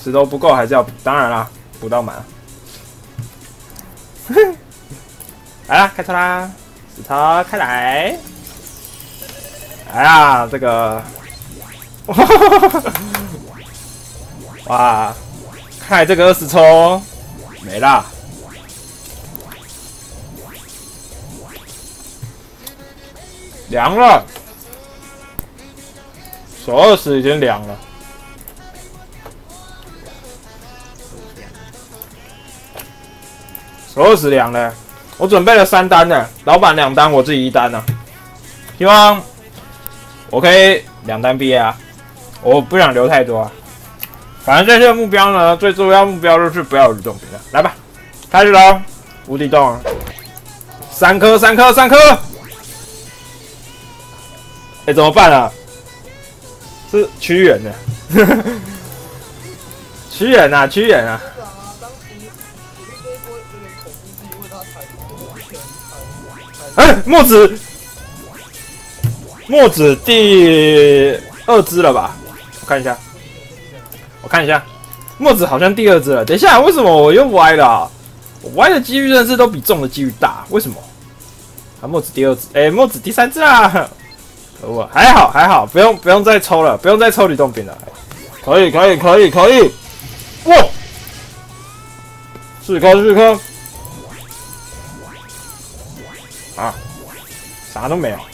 石头不够还是要补，当然啦，补到满。来啦，开车啦！石头开来！来啊，这个，哇，看来这个20抽没啦。凉了，手20已经凉了。手20凉了，我准备了3单呢，老板2单，我自己1单呢。希望我可以2单毕业啊，我不想留太多啊。反正这次的目标呢，最重要目标就是不要有移动屏了。来吧，开始喽！无底洞，3颗，3颗，3颗。哎，怎么办啊？是屈原的，屈原啊，屈原啊！哎，墨子第2只了吧？我看一下，墨子好像第2只了。等一下，为什么我又歪了啊？我歪的几率真的是都比中的几率大，为什么？啊，墨子第2只，哎，墨子第3只啦！可恶，还好，不用再抽了，不用再抽吕洞宾了。可以，哇！4颗，啊，啥都没有。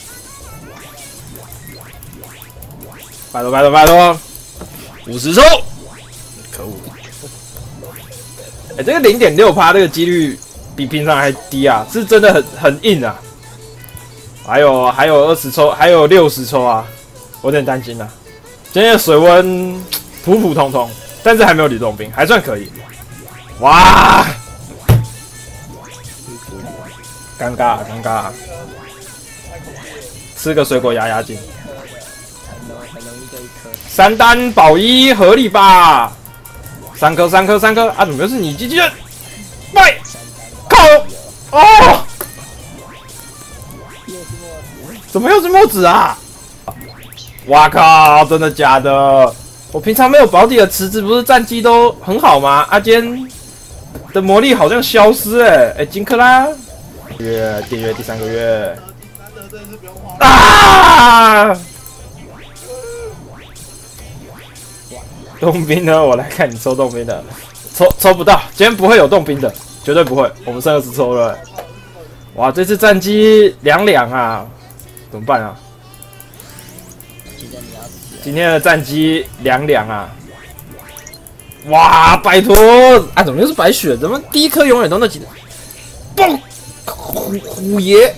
拜托，50抽，可恶！哎，这个0.6%这个几率比平常还低啊，是真的很硬啊。还有20抽，还有60抽啊，我有点担心啊。今天的水温普通，但是还没有吕洞宾，还算可以。哇！尴尬，吃个水果压惊。3单保1合理吧？3颗啊！怎么又是你机器人？喂，靠！哦！怎么又是墨子啊？哇靠！真的假的？我平常没有保底的池子，不是战绩都很好吗？今天的魔力好像消失哎！金克拉订阅第3个月啊！洞宾呢？我来看你抽洞宾的，抽不到，今天不会有洞宾的，绝对不会。我们剩20抽了，哇！这次战绩2-2啊！怎么办啊？今天的战绩2-2啊！哇，拜托啊！怎么又是白雪？怎么第1颗永远都那几？嘣！虎爷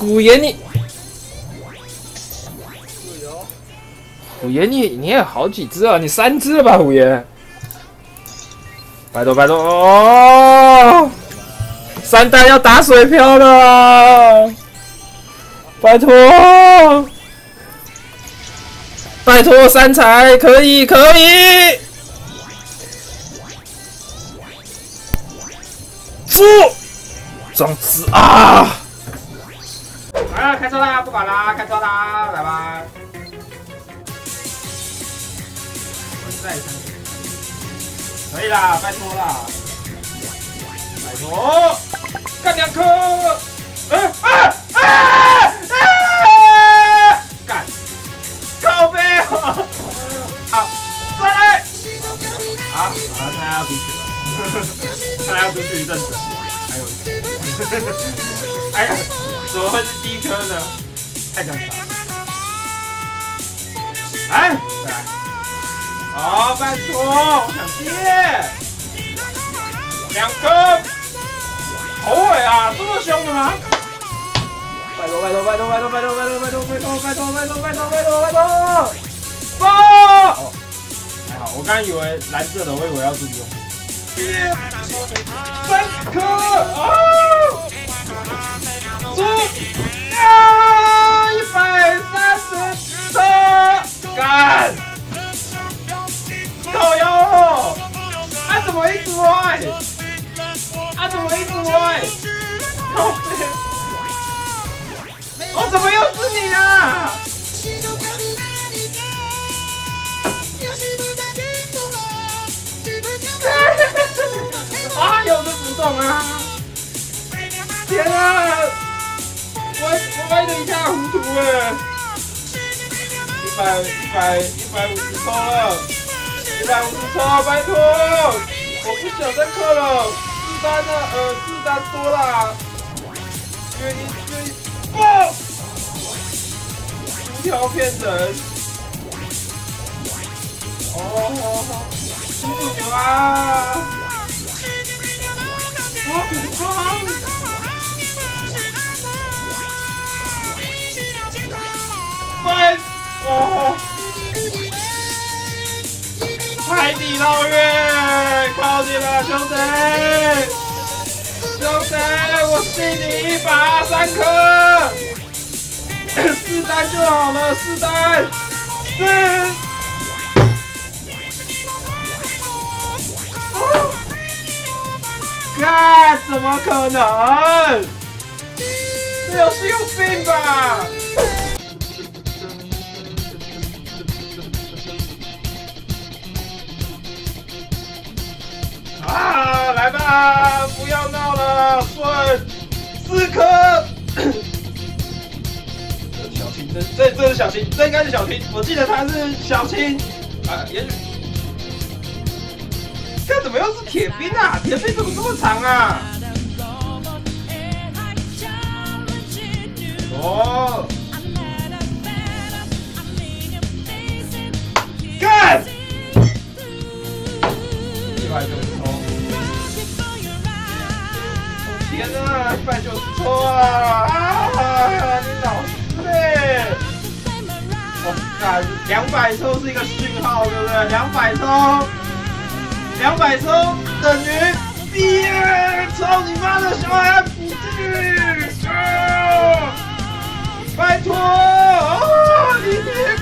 你也有好几只啊！你3只了吧，虎爷？拜托哦！3单要打水漂了！拜托3彩可以！装置啊！来了，开车啦，不管啦，开车啦，来吧！可以啦，拜托啦，拜托，干2颗！干！靠背哦！好，再来！好，看来要出去了，看来要出去一阵子。还有，哎呀，怎么会是第1颗呢？太尴尬了。来，再来。好，拜托，我想接2颗。头尾啊，这么凶的吗？拜托！哦，还好，我刚以为蓝色的，我以为要自己用。3颗哦！130颗，干！靠腰！怎么一直歪？靠背！怎么又是你啊？ 动啊！天啊！我歪得一塌糊涂了。150抽了，150抽，拜托！我不想再氪了，4单呢？4单多啦。愿意爆！无条骗人。哦，猪猪牛啊！快！哦！海底捞月，靠近了，兄弟！兄弟，我信你一把，3颗，4单就好了，4单，4。看，怎么可能？这游戏有病吧？啊，来吧，不要闹了，顺4颗。小青，这是小青，这应该是小青，我记得他是小青。啊，也许。这怎么又是铁兵啊？铁兵怎么这么长啊？哦，干！190抽！天哪，190抽啊！啊，你老师嘞！我干，200抽是一个讯号，对不对？200抽。200抽等于操你妈的小孩不去！拜托！哦，你别